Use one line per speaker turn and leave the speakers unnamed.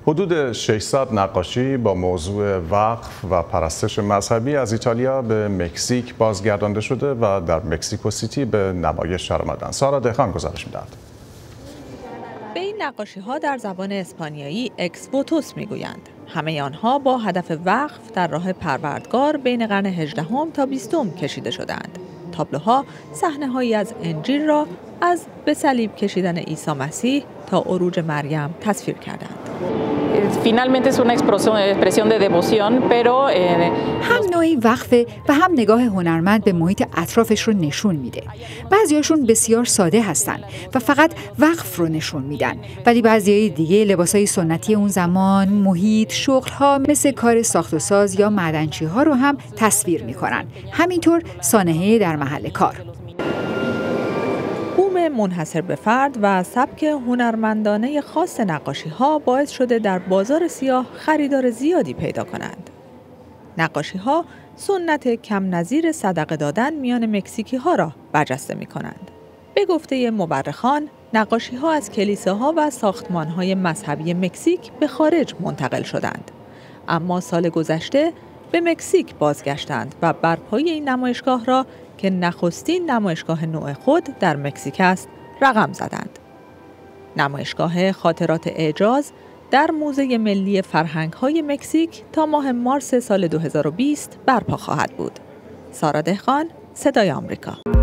حدود 600 نقاشی با موضوع وقف و پرستش مذهبی از ایتالیا به مکزیک بازگردانده شده و در مکزیکو سیتی به نمایش درآمدند. سارا دهقان گزارش می‌دهد.
به این نقاشی‌ها در زبان اسپانیایی اکس ووتوس می‌گویند. همه آنها با هدف وقف در راه پروردگار بین قرن 18 تا 20 کشیده شدند. تابلوها صحنه‌هایی از انجیل را از به صلیب کشیدن عیسی مسیح تا عروج مریم تصویر کردند.
Finalmente es una expresión de devoción, pero
هم نوعی وقفه و هم نگاه هنرمند به محیط اطرافش رو نشون میده. بعضیاشون بسیار ساده هستن و فقط وقف رو نشون میدن، ولی بعضیای دیگه لباسای سنتی اون زمان، محیط، شغل‌ها مثل کار ساخت و ساز یا معدنچی‌ها رو هم تصویر میکنن. همینطور سانحه در محل کار.
بوم منحصر به فرد و سبک هنرمندانه خاص نقاشی‌ها باعث شده در بازار سیاه خریدار زیادی پیدا کنند. نقاشی‌ها سنت کم نظیر صدقه دادن میان مکزیکی‌ها را برجسته می‌کنند. به گفته مورخان، نقاشی‌ها از کلیساها و ساختمان‌های مذهبی مکزیک به خارج منتقل شدند. اما سال گذشته به مکزیک بازگشتند و برپایی این نمایشگاه را که نخستین نمایشگاه نوع خود در مکزیک است، رقم زدند. نمایشگاه خاطرات اعجاز در موزه ملی فرهنگ‌های مکزیک تا ماه مارس سال 2020 برپا خواهد بود. سارا دهقان، صدای آمریکا.